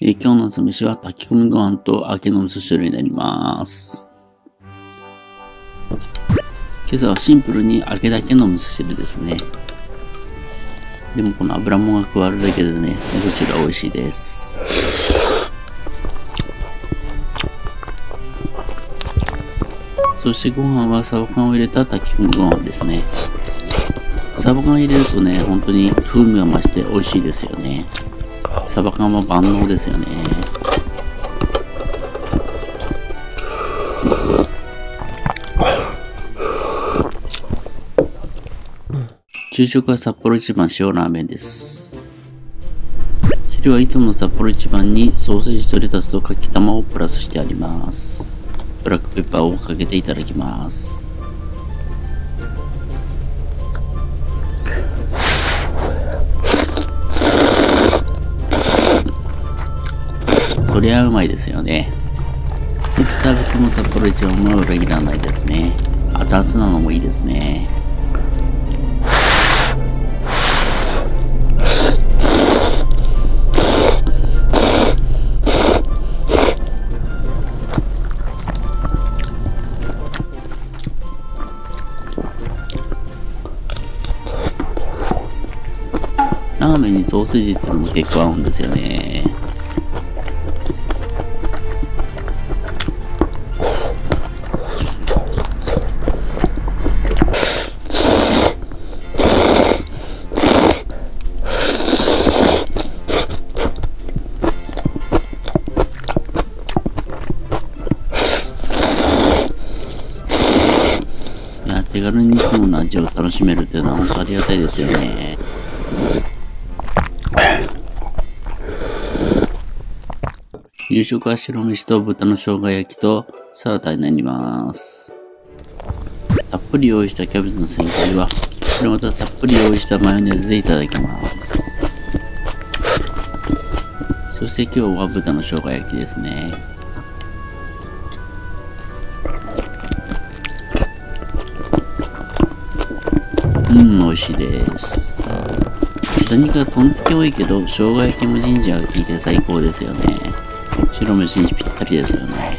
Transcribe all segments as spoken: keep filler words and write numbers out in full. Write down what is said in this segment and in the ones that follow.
えー今日の酢飯は炊き込みご飯と揚げの味噌汁になります。今朝はシンプルに揚げだけの味噌汁ですね。でもこの油もが加わるだけでね、味噌汁は美味しいです。そしてご飯はサバ缶を入れた炊き込みご飯ですね。サバ缶入れるとね、本当に風味が増して美味しいですよね。サバ缶は万能ですよね。昼食は札幌一番塩ラーメンです。昼はいつもの札幌一番にソーセージとレタスとかき玉をプラスしてあります。ブラックペッパーをかけていただきます。そりゃうまいですよね。いつ食べても札幌一番は裏切らないですね。熱々なのもいいですね。ラーメンにソーセージってのも結構合うんですよね。いや、手軽にいつもの味を楽しめるっていうのは本当ありがたいですよね。夕食は白飯と豚の生姜焼きとサラダになります。たっぷり用意したキャベツの千切りは、これまたたっぷり用意したマヨネーズでいただきます。そして今日は豚の生姜焼きですね。うん、美味しいです。豚肉はとんてき多いけど、生姜焼きもジンジャーが効いて最高ですよね。白飯にぴったりですよね。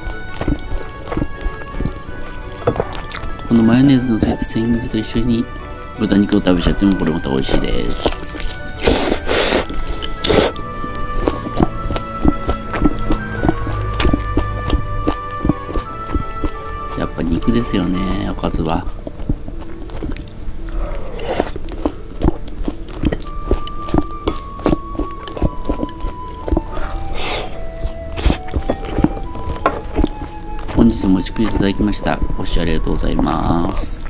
このマヨネーズのついた千切りと一緒に豚肉を食べちゃってもこれまた美味しいです。やっぱ肉ですよね、おかずは。本日もお聞きいただきました。ご視聴ありがとうございます。